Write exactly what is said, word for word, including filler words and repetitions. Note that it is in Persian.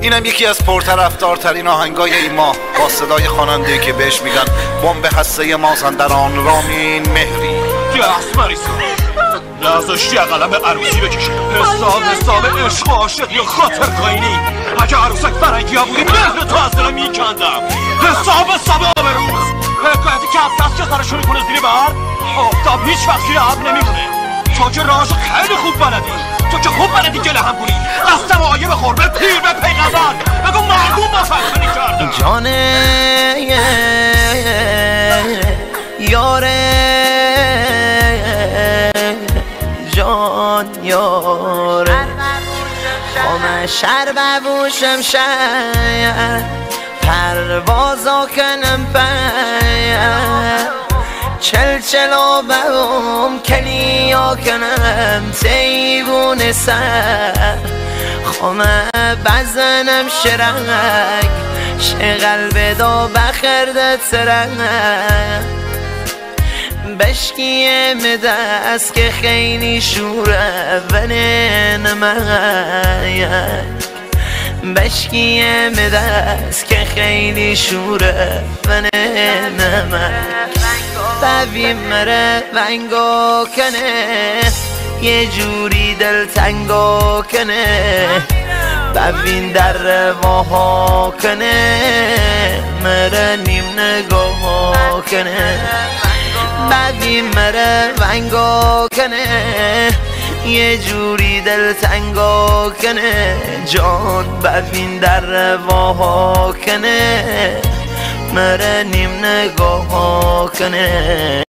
اینم یکی از پرطرفدارترین آهنگای این ماه با صدای خواننده که بهش میگن بمب هسته مازندران، رامین مهری. یه اسمریسا نذاشتی اقلم عروسی بکشه. حساب حساب عشق و عاشق یا خاطر خاینی. اگه عروسک فرنگی ها بودی مهر تو از دلم میکندم. حساب حساب آبروز حکایتی که افتست که سرشو میکنه زیر بر. آفتاب هیچ وقت زیر اب نمیکنه. تو که راهشو خیلی خوب بلدی. تو که خوب بلدی گله هم کنی. قصد آیه بخور به پیر به پیغمبر. بگو مرگون با فرخنی کردم. جانه یاره جان یاره خامه شر ببوشم شاید پروازا کنم باید چل چلا بهم کنیا کنم تیبون سر خامه بزنم شرک شغل بدا بخرده ترک بشکیم دست که خیلی شوره ونن مهید بشکیم دست که خیلی شوره ونن مهید ببین مره ونگو کنه یه جوری دل تنگو کنه ببین در رواها کنه مره نیم نگاه کنه ببین مره ونگو کنه یه جوری دل تنگو کنه جان ببین در رواها کنه مره نیم نگاه کنه